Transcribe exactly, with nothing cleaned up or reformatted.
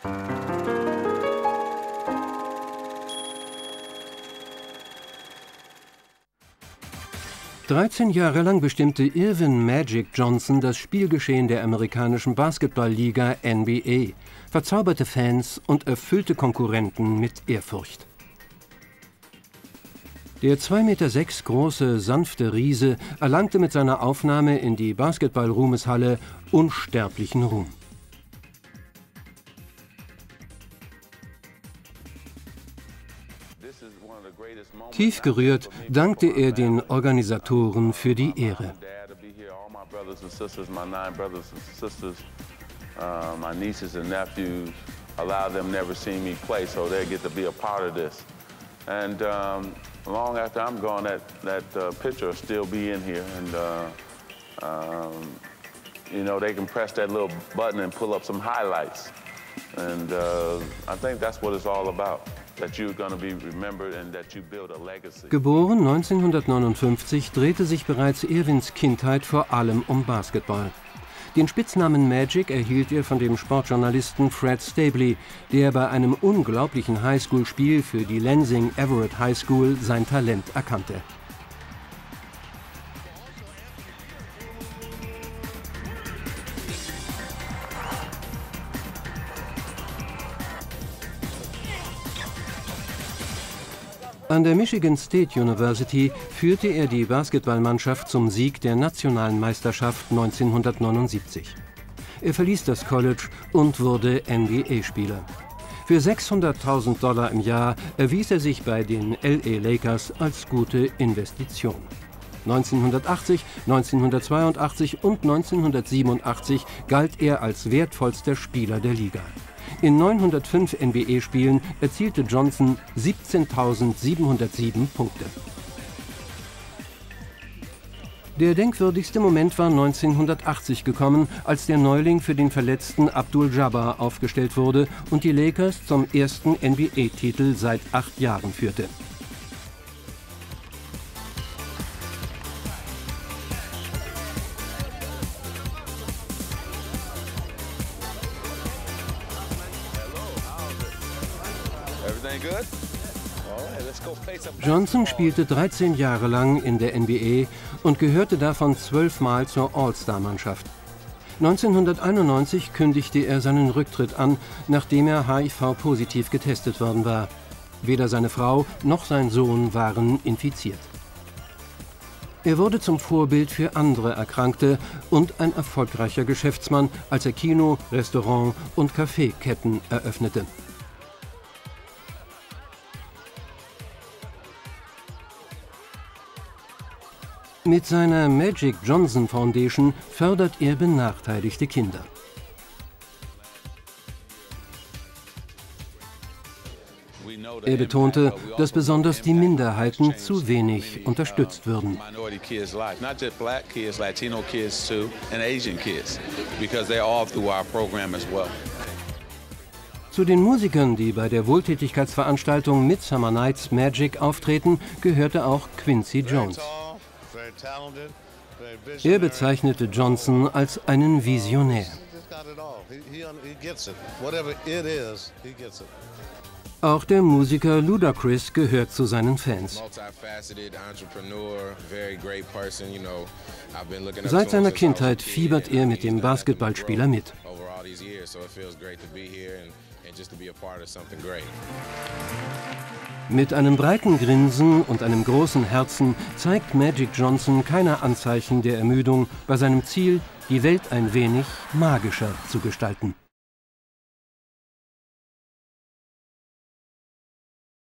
dreizehn Jahre lang bestimmte Earvin Magic Johnson das Spielgeschehen der amerikanischen Basketballliga N B A, verzauberte Fans und erfüllte Konkurrenten mit Ehrfurcht. Der zwei Meter sechs große, sanfte Riese erlangte mit seiner Aufnahme in die Basketball-Ruhmeshalle unsterblichen Ruhm. Tief gerührt dankte er den Organisatoren für die Ehre. Long after I'm gone, that, that uh, picture will still be in here, and uh, um, you know, they can press that little button and pull up some highlights, and uh, I think that's what it's all about. That you're going to be remembered and that you build a legacy. Geboren neunzehnhundertneunundfünfzig, drehte sich bereits Earvins Kindheit vor allem um Basketball. Den Spitznamen Magic erhielt er von dem Sportjournalisten Fred Stabley, der bei einem unglaublichen Highschool-Spiel für die Lansing Everett High School sein Talent erkannte. An der Michigan State University führte er die Basketballmannschaft zum Sieg der nationalen Meisterschaft neunzehnhundertneunundsiebzig. Er verließ das College und wurde N B A-Spieler. Für sechshunderttausend Dollar im Jahr erwies er sich bei den L A Lakers als gute Investition. neunzehnhundertachtzig, neunzehnhundertzweiundachtzig und neunzehnhundertsiebenundachtzig galt er als wertvollster Spieler der Liga. In neunhundertfünf N B A-Spielen erzielte Johnson siebzehntausendsiebenhundertsieben Punkte. Der denkwürdigste Moment war neunzehnhundertachtzig gekommen, als der Neuling für den verletzten Abdul-Jabbar aufgestellt wurde und die Lakers zum ersten N B A-Titel seit acht Jahren führte. Johnson spielte dreizehn Jahre lang in der N B A und gehörte davon zwölfmal zur All-Star-Mannschaft. neunzehnhunderteinundneunzig kündigte er seinen Rücktritt an, nachdem er H I V-positiv getestet worden war. Weder seine Frau noch sein Sohn waren infiziert. Er wurde zum Vorbild für andere Erkrankte und ein erfolgreicher Geschäftsmann, als er Kino-, Restaurant- und Kaffeeketten eröffnete. Mit seiner Magic Johnson Foundation fördert er benachteiligte Kinder. Er betonte, dass besonders die Minderheiten zu wenig unterstützt würden. Zu den Musikern, die bei der Wohltätigkeitsveranstaltung Midsummer Night's Magic auftreten, gehörte auch Quincy Jones. Er bezeichnete Johnson als einen Visionär. Auch der Musiker Ludacris gehört zu seinen Fans. Seit seiner Kindheit fiebert er mit dem Basketballspieler mit. Mit einem breiten Grinsen und einem großen Herzen zeigt Magic Johnson keine Anzeichen der Ermüdung bei seinem Ziel, die Welt ein wenig magischer zu gestalten.